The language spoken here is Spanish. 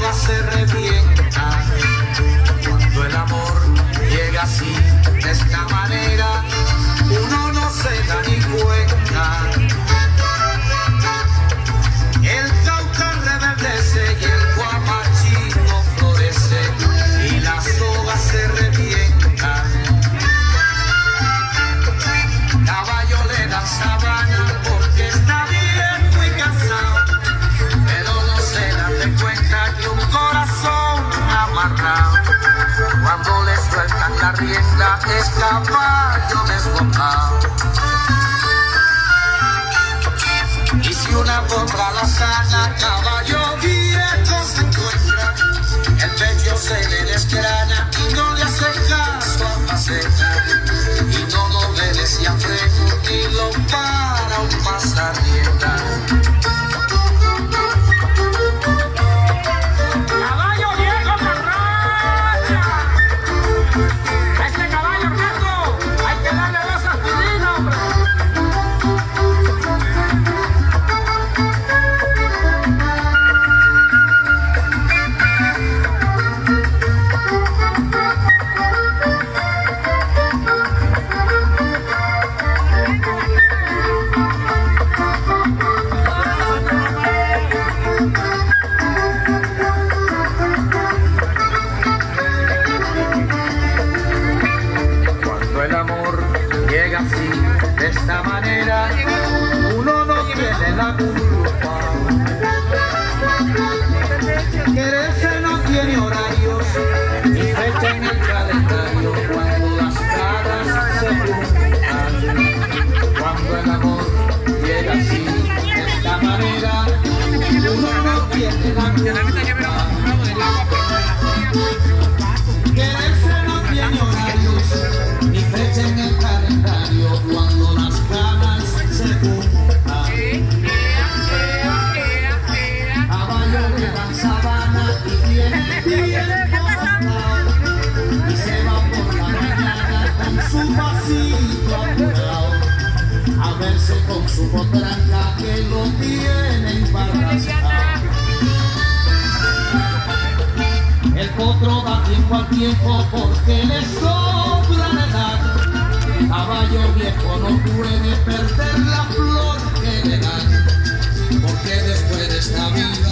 soga se revienta. Cuando el amor llega así, de esta manera, uno no se da ni cuenta. El cauca reverdece y el guamachito florece y la soga se revienta. Caballo le dan sabana porque está bien muy cansado, pero no se dan de cuenta que un corazón amarrado, cuando le sueltan la rienda, es caballo desbocado. Y si una contra la sana, caballo viejo se encuentra, el pecho se le desgrana y no le hace caso a faceta, y no lo obedece a freno ni lo para un pasarrienda. De esta manera uno no tiene la culpa. Quererse no tiene horarios ni fecha en el calendario. Cuando las caras se juntan, cuando el amor llega así, de esta manera uno no tiene la culpa. Quererse no tiene horarios ni fecha en el calendario. Cuando las ganas se juntan, caballo le dan sabana y tiene tiempo ganado, y se va por la mañana con su pasito apurado a verse con su potranca que lo tiene embarazado. El potro da tiempo al tiempo porque le sobra la edad. Caballo viejo no puede perder la flor que le dan, porque después de esta vida